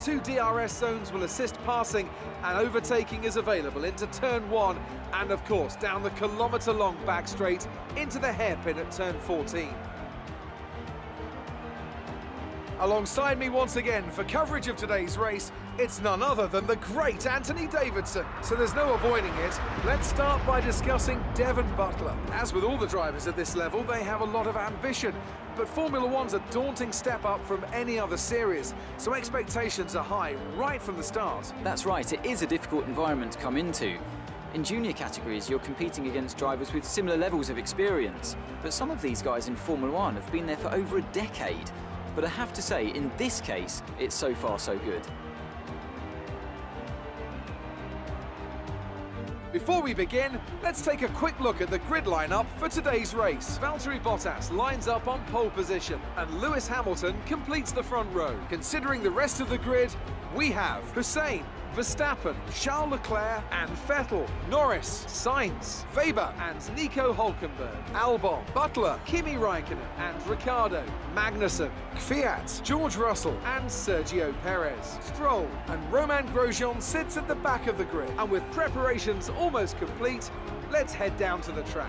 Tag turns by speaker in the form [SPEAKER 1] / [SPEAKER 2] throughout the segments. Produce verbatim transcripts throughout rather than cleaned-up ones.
[SPEAKER 1] Two D R S zones will assist passing, and overtaking is available into turn one, and of course down the kilometre-long back straight into the hairpin at turn fourteen. Alongside me once again for coverage of today's race, it's none other than the great Anthony Davidson. So there's no avoiding it. Let's start by discussing Devon Butler. As with all the drivers at this level, they have a lot of ambition, but Formula One's a daunting step up from any other series, so expectations are high right from the start.
[SPEAKER 2] That's right, it is a difficult environment to come into. In junior categories, you're competing against drivers with similar levels of experience, but some of these guys in Formula One have been there for over a decade. But I have to say, in this case, it's so far so good.
[SPEAKER 1] Before we begin, let's take a quick look at the grid lineup for today's race. Valtteri Bottas lines up on pole position, and Lewis Hamilton completes the front row. Considering the rest of the grid, we have Hussein, Verstappen, Charles Leclerc and Vettel, Norris, Sainz, Weber and Nico Hülkenberg, Albon, Butler, Kimi Raikkonen and Ricciardo, Magnussen, Kvyat, George Russell and Sergio Perez, Stroll and Romain Grosjean sits at the back of the grid. And with preparations almost complete, let's head down to the track.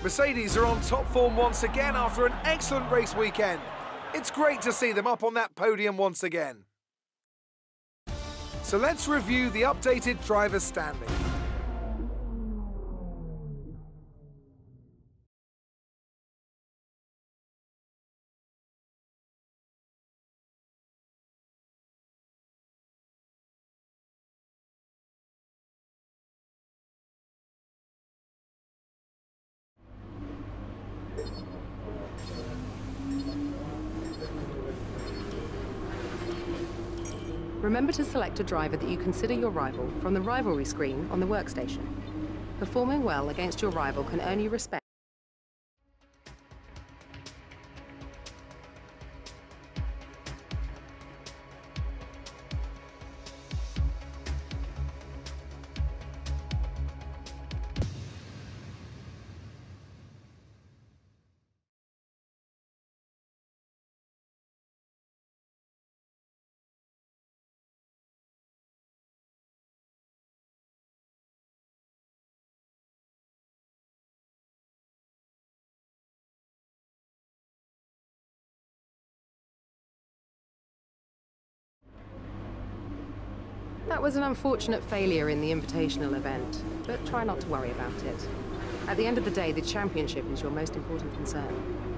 [SPEAKER 1] Mercedes are on top form once again after an excellent race weekend. It's great to see them up on that podium once again. So let's review the updated drivers' standing.
[SPEAKER 3] Remember to select a driver that you consider your rival from the rivalry screen on the workstation. Performing well against your rival can earn you respect. That was an unfortunate failure in the Invitational event, but try not to worry about it. At the end of the day, the championship is your most important concern.